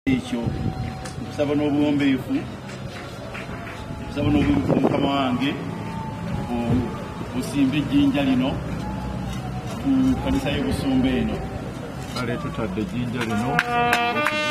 ekyo kusaba n'obuwombeefu mukama wange osimba ejjinja lino ku kanisa y'Obusumba eno. Kale tutadde ejjinja lino